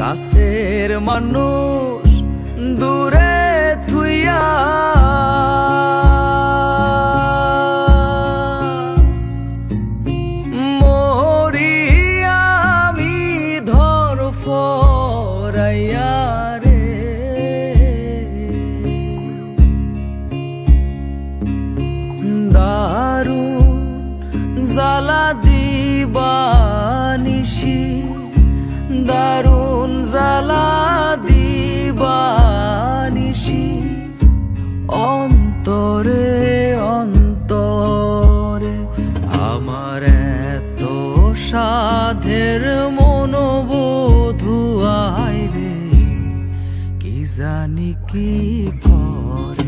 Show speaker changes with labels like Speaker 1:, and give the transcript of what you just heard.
Speaker 1: কাছের মানুষ দূরে থুইয়া মরি আমি ধরফরাইয়া রে। দারুণ জ্বালা দিবানিশি, দারুণ জ্বালা দিবানিশি, অন্তরে অন্তরে আমার এত সাধের মনোবোধ আইরে, কি জানি কি করে।